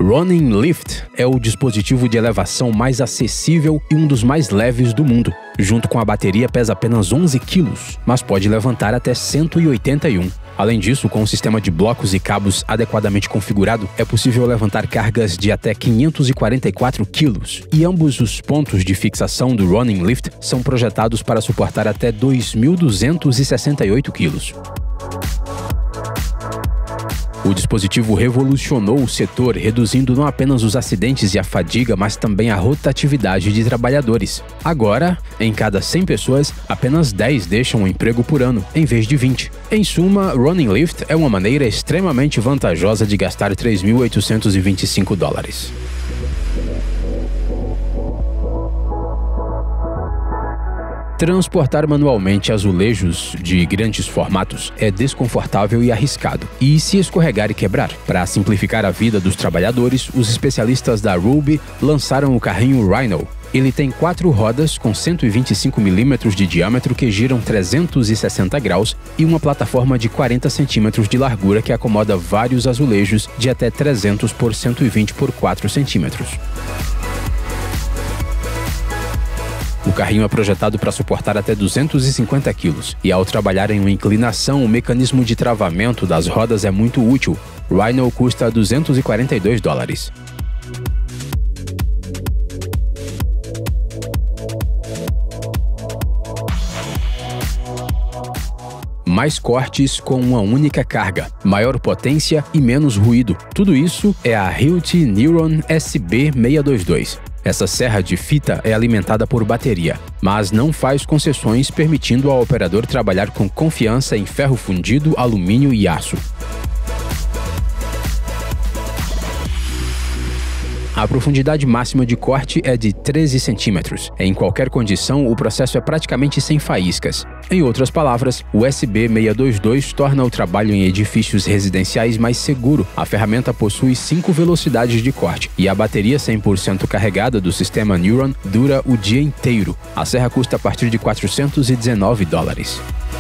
Running Lift é o dispositivo de elevação mais acessível e um dos mais leves do mundo. Junto com a bateria pesa apenas 11 kg, mas pode levantar até 181. Além disso, com um sistema de blocos e cabos adequadamente configurado, é possível levantar cargas de até 544 kg. E ambos os pontos de fixação do Running Lift são projetados para suportar até 2.268 kg. O dispositivo revolucionou o setor, reduzindo não apenas os acidentes e a fadiga, mas também a rotatividade de trabalhadores. Agora, em cada 100 pessoas, apenas 10 deixam o emprego por ano, em vez de 20. Em suma, Running Lift é uma maneira extremamente vantajosa de gastar $3.825. Transportar manualmente azulejos de grandes formatos é desconfortável e arriscado. E se escorregar e quebrar? Para simplificar a vida dos trabalhadores, os especialistas da Ruby lançaram o carrinho Rhino. Ele tem 4 rodas com 125 mm de diâmetro que giram 360 graus e uma plataforma de 40 cm de largura que acomoda vários azulejos de até 300 por 120 por 4 cm. O carrinho é projetado para suportar até 250 kg e, ao trabalhar em uma inclinação, o mecanismo de travamento das rodas é muito útil. O Rhino custa $242. Mais cortes com uma única carga, maior potência e menos ruído. Tudo isso é a Hilt Neuron SB622. Essa serra de fita é alimentada por bateria, mas não faz concessões, permitindo ao operador trabalhar com confiança em ferro fundido, alumínio e aço. A profundidade máxima de corte é de 13 centímetros. Em qualquer condição, o processo é praticamente sem faíscas. Em outras palavras, o SB622 torna o trabalho em edifícios residenciais mais seguro. A ferramenta possui 5 velocidades de corte e a bateria 100% carregada do sistema Neuron dura o dia inteiro. A serra custa a partir de $419.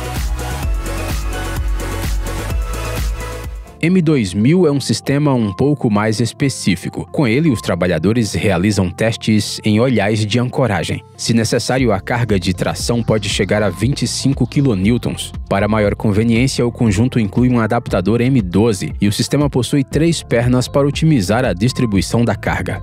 M2000 é um sistema um pouco mais específico. Com ele, os trabalhadores realizam testes em olhais de ancoragem. Se necessário, a carga de tração pode chegar a 25 kN. Para maior conveniência, o conjunto inclui um adaptador M12 e o sistema possui 3 pernas para otimizar a distribuição da carga.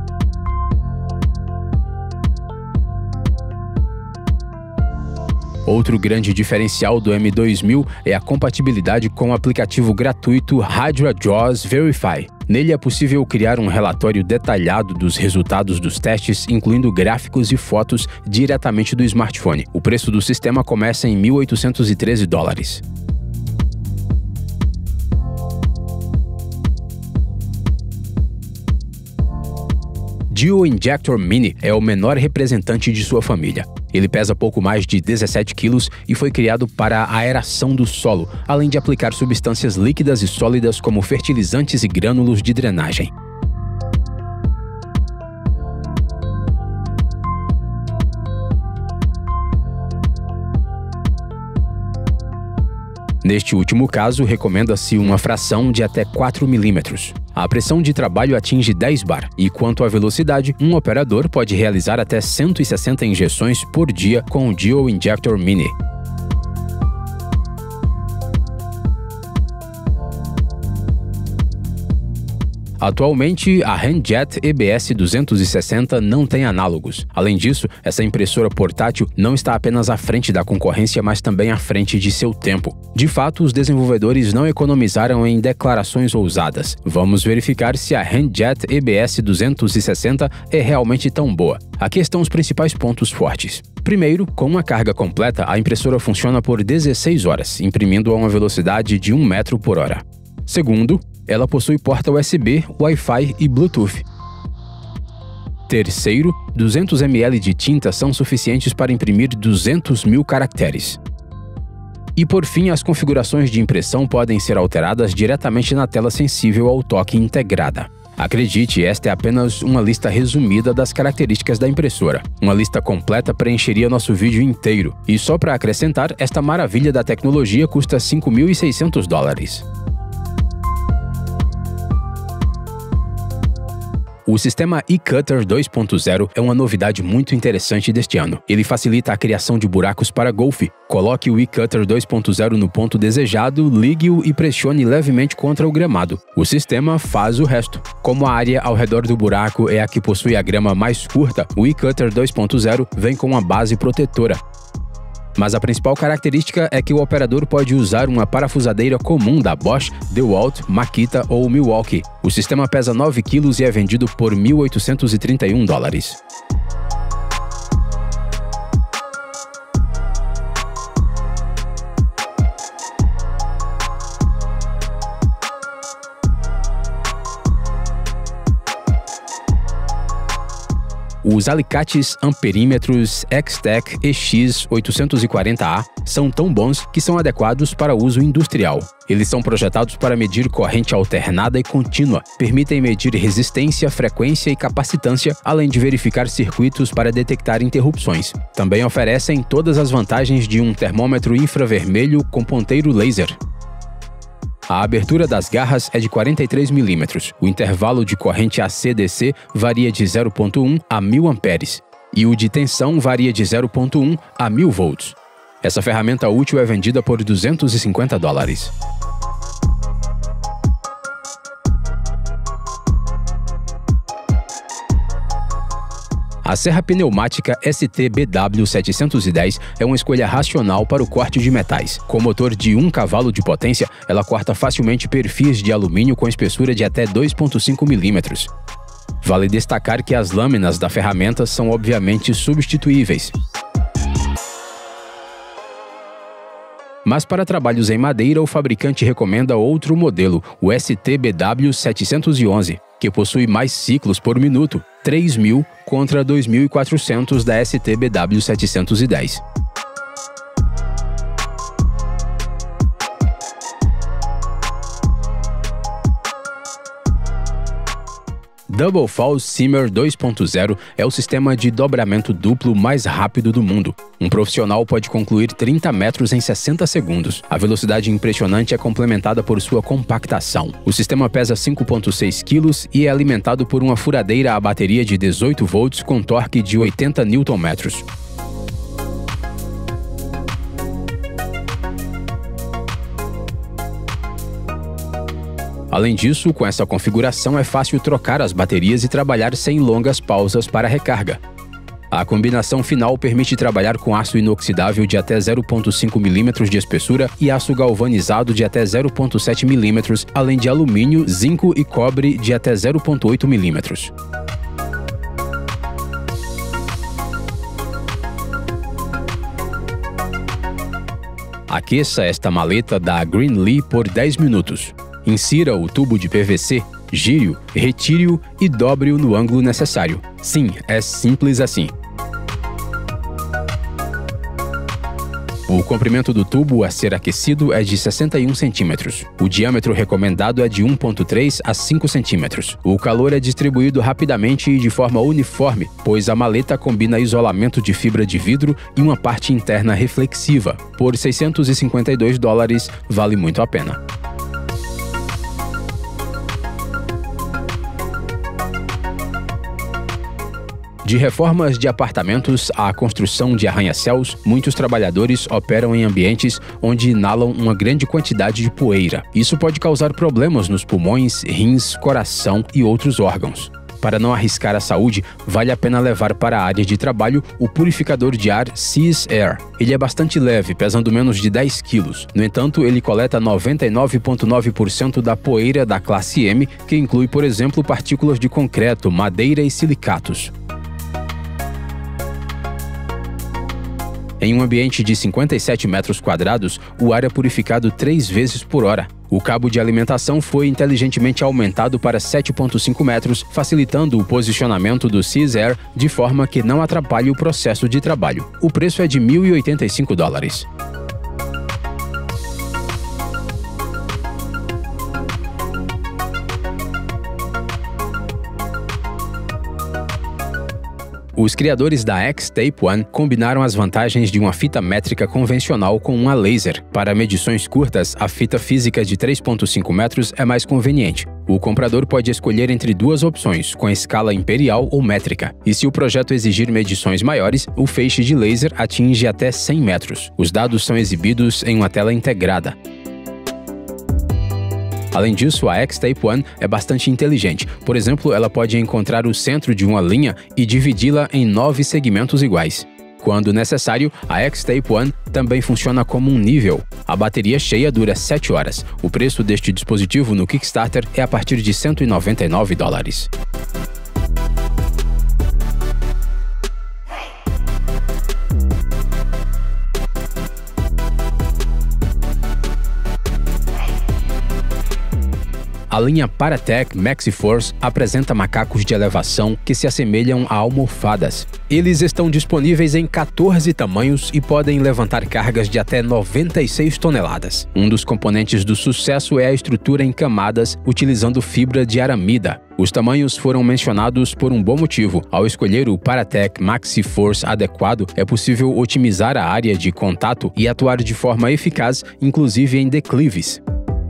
Outro grande diferencial do M2000 é a compatibilidade com o aplicativo gratuito Hydra Jaws Verify. Nele é possível criar um relatório detalhado dos resultados dos testes, incluindo gráficos e fotos diretamente do smartphone. O preço do sistema começa em $1.813. Geo-Injector Mini é o menor representante de sua família. Ele pesa pouco mais de 17 kg e foi criado para a aeração do solo, além de aplicar substâncias líquidas e sólidas como fertilizantes e grânulos de drenagem. Neste último caso, recomenda-se uma fração de até 4 mm. A pressão de trabalho atinge 10 bar, e quanto à velocidade, um operador pode realizar até 160 injeções por dia com o Geo-Injector Mini. Atualmente, a Handjet EBS 260 não tem análogos. Além disso, essa impressora portátil não está apenas à frente da concorrência, mas também à frente de seu tempo. De fato, os desenvolvedores não economizaram em declarações ousadas. Vamos verificar se a Handjet EBS 260 é realmente tão boa. Aqui estão os principais pontos fortes. Primeiro, com uma carga completa, a impressora funciona por 16 horas, imprimindo a uma velocidade de 1 metro por hora. Segundo, ela possui porta USB, Wi-Fi e Bluetooth. Terceiro, 200 ml de tinta são suficientes para imprimir 200.000 caracteres. E por fim, as configurações de impressão podem ser alteradas diretamente na tela sensível ao toque integrada. Acredite, esta é apenas uma lista resumida das características da impressora. Uma lista completa preencheria nosso vídeo inteiro. E só para acrescentar, esta maravilha da tecnologia custa $5.600. O sistema e-Cutter 2.0 é uma novidade muito interessante deste ano. Ele facilita a criação de buracos para golfe. Coloque o e-Cutter 2.0 no ponto desejado, ligue-o e pressione levemente contra o gramado. O sistema faz o resto. Como a área ao redor do buraco é a que possui a grama mais curta, o e-Cutter 2.0 vem com uma base protetora. Mas a principal característica é que o operador pode usar uma parafusadeira comum da Bosch, DeWalt, Makita ou Milwaukee. O sistema pesa 9 kg e é vendido por $1.831. Os alicates amperímetros X-Tech EX840A são tão bons que são adequados para uso industrial. Eles são projetados para medir corrente alternada e contínua, permitem medir resistência, frequência e capacitância, além de verificar circuitos para detectar interrupções. Também oferecem todas as vantagens de um termômetro infravermelho com ponteiro laser. A abertura das garras é de 43 mm. O intervalo de corrente AC/DC varia de 0,1 a 1000 amperes e o de tensão varia de 0,1 a 1000 volts. Essa ferramenta útil é vendida por $250. A serra pneumática ST-BW710 é uma escolha racional para o corte de metais. Com motor de 1 cavalo de potência, ela corta facilmente perfis de alumínio com espessura de até 2,5 mm. Vale destacar que as lâminas da ferramenta são obviamente substituíveis. Mas para trabalhos em madeira, o fabricante recomenda outro modelo, o ST-BW711, que possui mais ciclos por minuto, 3.000 contra 2.400 da ST-BW710. Double Fall Simmer 2.0 é o sistema de dobramento duplo mais rápido do mundo. Um profissional pode concluir 30 metros em 60 segundos. A velocidade impressionante é complementada por sua compactação. O sistema pesa 5,6 kg e é alimentado por uma furadeira a bateria de 18 volts com torque de 80 Nm. Além disso, com essa configuração é fácil trocar as baterias e trabalhar sem longas pausas para recarga. A combinação final permite trabalhar com aço inoxidável de até 0,5 mm de espessura e aço galvanizado de até 0,7 mm, além de alumínio, zinco e cobre de até 0,8 mm. Aqueça esta maleta da Greenlee por 10 minutos. Insira o tubo de PVC, gire-o, retire-o e dobre-o no ângulo necessário. Sim, é simples assim. O comprimento do tubo a ser aquecido é de 61 cm. O diâmetro recomendado é de 1,3 a 5 cm. O calor é distribuído rapidamente e de forma uniforme, pois a maleta combina isolamento de fibra de vidro e uma parte interna reflexiva. Por $652, vale muito a pena. De reformas de apartamentos à construção de arranha-céus, muitos trabalhadores operam em ambientes onde inalam uma grande quantidade de poeira. Isso pode causar problemas nos pulmões, rins, coração e outros órgãos. Para não arriscar a saúde, vale a pena levar para a área de trabalho o purificador de ar Seas Air. Ele é bastante leve, pesando menos de 10 kg. No entanto, ele coleta 99,9% da poeira da classe M, que inclui, por exemplo, partículas de concreto, madeira e silicatos. Em um ambiente de 57 metros quadrados, o ar é purificado 3 vezes por hora. O cabo de alimentação foi inteligentemente aumentado para 7,5 metros, facilitando o posicionamento do Seas Air de forma que não atrapalhe o processo de trabalho. O preço é de $1.085. Os criadores da X-Tape One combinaram as vantagens de uma fita métrica convencional com uma laser. Para medições curtas, a fita física de 3,5 metros é mais conveniente. O comprador pode escolher entre duas opções, com a escala imperial ou métrica. E se o projeto exigir medições maiores, o feixe de laser atinge até 100 metros. Os dados são exibidos em uma tela integrada. Além disso, a X-Tape One é bastante inteligente. Por exemplo, ela pode encontrar o centro de uma linha e dividi-la em 9 segmentos iguais. Quando necessário, a X-Tape One também funciona como um nível. A bateria cheia dura 7 horas. O preço deste dispositivo no Kickstarter é a partir de $199. A linha Paratec MaxiForce apresenta macacos de elevação que se assemelham a almofadas. Eles estão disponíveis em 14 tamanhos e podem levantar cargas de até 96 toneladas. Um dos componentes do sucesso é a estrutura em camadas utilizando fibra de aramida. Os tamanhos foram mencionados por um bom motivo. Ao escolher o Paratec MaxiForce adequado, é possível otimizar a área de contato e atuar de forma eficaz, inclusive em declives.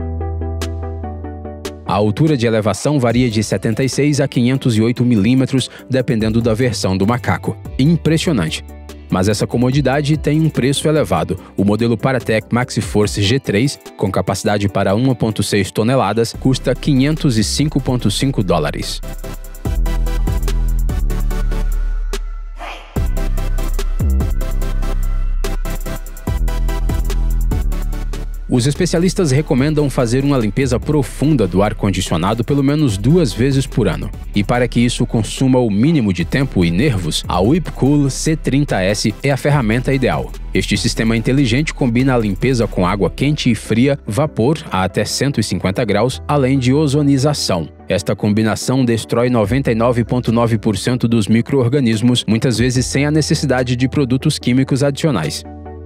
A altura de elevação varia de 76 a 508 milímetros, dependendo da versão do macaco. Impressionante! Mas essa comodidade tem um preço elevado. O modelo Paratec MaxiForce G3, com capacidade para 1,6 toneladas, custa $505,5. Os especialistas recomendam fazer uma limpeza profunda do ar-condicionado pelo menos 2 vezes por ano. E para que isso consuma o mínimo de tempo e nervos, a Whirlpool C30S é a ferramenta ideal. Este sistema inteligente combina a limpeza com água quente e fria, vapor a até 150 graus, além de ozonização. Esta combinação destrói 99,9% dos micro-organismos, muitas vezes sem a necessidade de produtos químicos adicionais.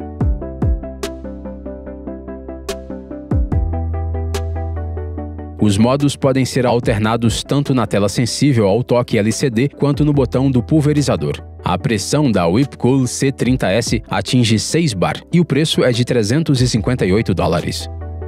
Os modos podem ser alternados tanto na tela sensível ao toque LCD quanto no botão do pulverizador. A pressão da Whirlpool C30S atinge 6 bar e o preço é de $358.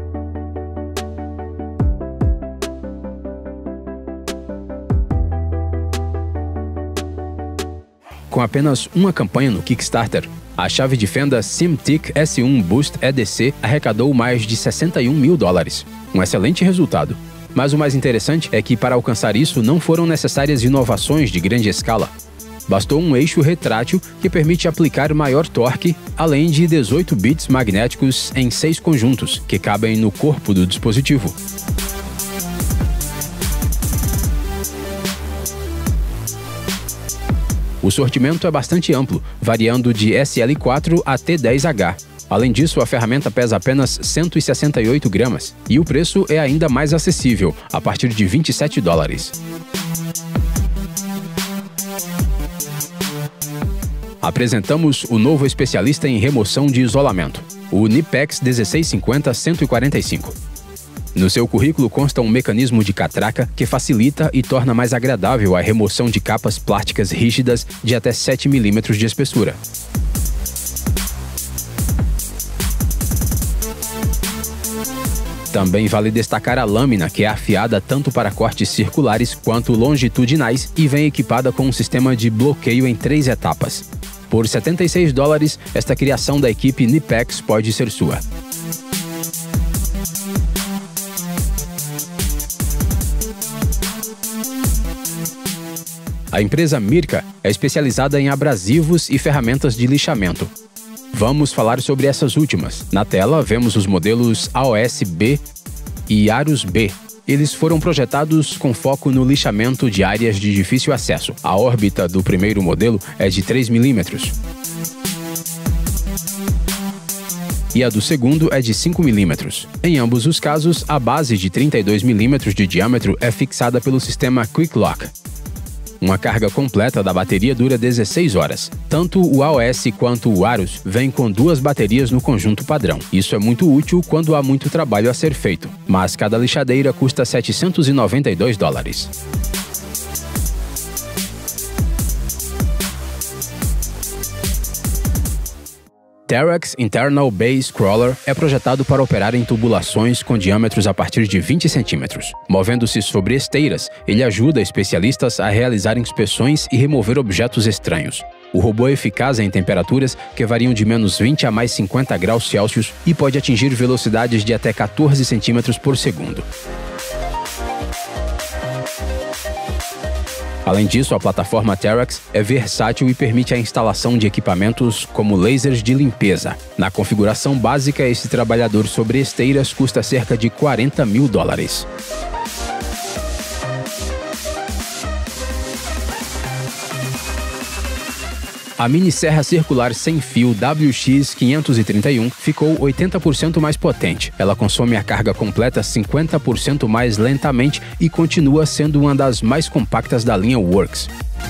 Com apenas uma campanha no Kickstarter, a chave de fenda SimTick S1 Boost EDC arrecadou mais de $61 mil. Um excelente resultado. Mas o mais interessante é que para alcançar isso não foram necessárias inovações de grande escala. Bastou um eixo retrátil que permite aplicar maior torque, além de 18 bits magnéticos em 6 conjuntos, que cabem no corpo do dispositivo. O sortimento é bastante amplo, variando de SL4 a T10H. Além disso, a ferramenta pesa apenas 168 gramas e o preço é ainda mais acessível, a partir de $27. Apresentamos o novo especialista em remoção de isolamento, o Knipex 1650-145. No seu currículo consta um mecanismo de catraca que facilita e torna mais agradável a remoção de capas plásticas rígidas de até 7 milímetros de espessura. Também vale destacar a lâmina, que é afiada tanto para cortes circulares quanto longitudinais e vem equipada com um sistema de bloqueio em 3 etapas. Por $76, esta criação da equipe Knipex pode ser sua. A empresa Mirka é especializada em abrasivos e ferramentas de lixamento. Vamos falar sobre essas últimas. Na tela, vemos os modelos AOS-B e Arus-B. Eles foram projetados com foco no lixamento de áreas de difícil acesso. A órbita do primeiro modelo é de 3 milímetros. E a do segundo é de 5 milímetros. Em ambos os casos, a base de 32 milímetros de diâmetro é fixada pelo sistema Quick Lock. Uma carga completa da bateria dura 16 horas. Tanto o AOS quanto o Arus vêm com 2 baterias no conjunto padrão. Isso é muito útil quando há muito trabalho a ser feito, mas cada lixadeira custa $792. Terex Internal Bay Scroller é projetado para operar em tubulações com diâmetros a partir de 20 centímetros. Movendo-se sobre esteiras, ele ajuda especialistas a realizar inspeções e remover objetos estranhos. O robô é eficaz em temperaturas que variam de menos 20 a mais 50 graus Celsius e pode atingir velocidades de até 14 centímetros por segundo. Além disso, a plataforma Terex é versátil e permite a instalação de equipamentos como lasers de limpeza. Na configuração básica, esse trabalhador sobre esteiras custa cerca de $40 mil. A mini serra circular sem fio WX531 ficou 80% mais potente. Ela consome a carga completa 50% mais lentamente e continua sendo uma das mais compactas da linha Works.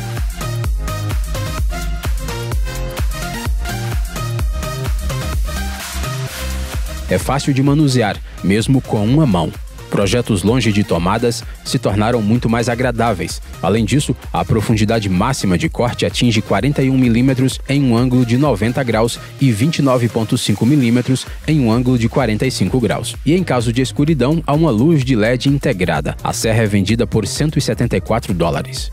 É fácil de manusear, mesmo com uma mão. Projetos longe de tomadas se tornaram muito mais agradáveis. Além disso, a profundidade máxima de corte atinge 41 mm em um ângulo de 90 graus e 29,5 mm em um ângulo de 45 graus. E em caso de escuridão, há uma luz de LED integrada. A serra é vendida por $174.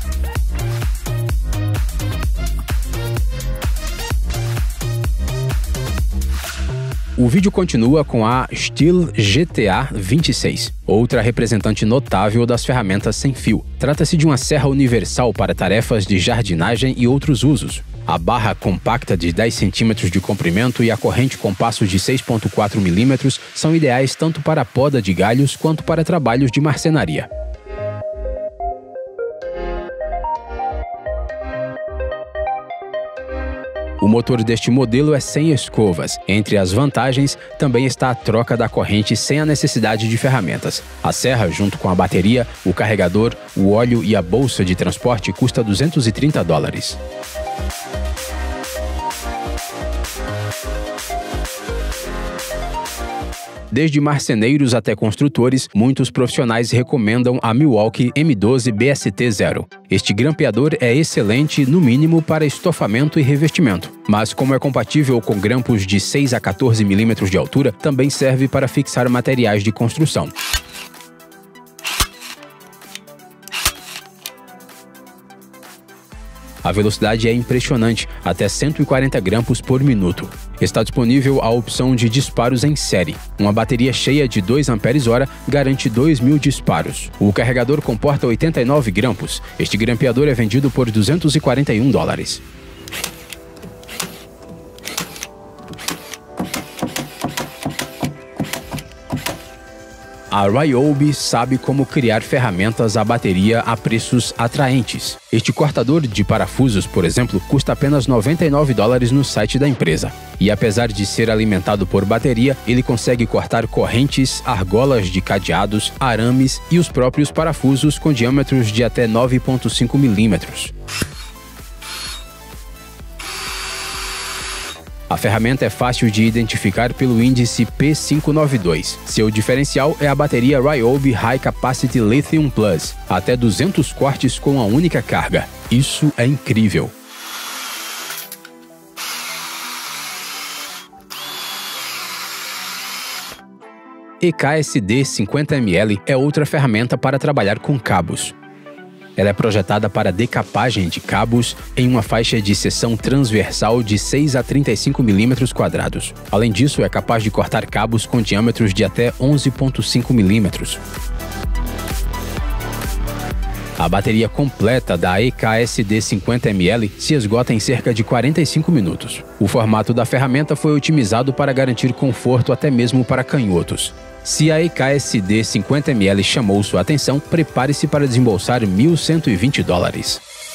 O vídeo continua com a Stihl GTA-26, outra representante notável das ferramentas sem fio. Trata-se de uma serra universal para tarefas de jardinagem e outros usos. A barra compacta de 10 centímetros de comprimento e a corrente com passo de 6,4 mm são ideais tanto para a poda de galhos quanto para trabalhos de marcenaria. O motor deste modelo é sem escovas. Entre as vantagens, também está a troca da corrente sem a necessidade de ferramentas. A serra, junto com a bateria, o carregador, o óleo e a bolsa de transporte, custa $230. Desde marceneiros até construtores, muitos profissionais recomendam a Milwaukee M12 BST-0. Este grampeador é excelente, no mínimo, para estofamento e revestimento, mas como é compatível com grampos de 6 a 14 mm de altura, também serve para fixar materiais de construção. A velocidade é impressionante, até 140 grampos por minuto. Está disponível a opção de disparos em série. Uma bateria cheia de 2 Ah garante 2.000 disparos. O carregador comporta 89 grampos. Este grampeador é vendido por $241. A Ryobi sabe como criar ferramentas à bateria a preços atraentes. Este cortador de parafusos, por exemplo, custa apenas $99 no site da empresa. E apesar de ser alimentado por bateria, ele consegue cortar correntes, argolas de cadeados, arames e os próprios parafusos com diâmetros de até 9,5 mm. A ferramenta é fácil de identificar pelo índice P592. Seu diferencial é a bateria Ryobi High Capacity Lithium Plus, até 200 cortes com a única carga. Isso é incrível! EKSD 50ml é outra ferramenta para trabalhar com cabos. Ela é projetada para decapagem de cabos em uma faixa de seção transversal de 6 a 35 mm². Além disso, é capaz de cortar cabos com diâmetros de até 11,5 mm. A bateria completa da EKSD 50ml se esgota em cerca de 45 minutos. O formato da ferramenta foi otimizado para garantir conforto até mesmo para canhotos. Se a EKSD 50ml chamou sua atenção, prepare-se para desembolsar $1.120.